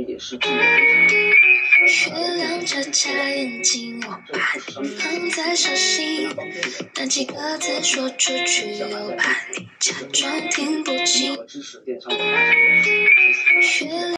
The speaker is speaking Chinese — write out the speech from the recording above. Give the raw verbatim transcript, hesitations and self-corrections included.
一点是记得非常。 月亮眨眨眼睛，我把你放在手心，那几个字说出去，又怕你假装听不清。 知识电商的发展。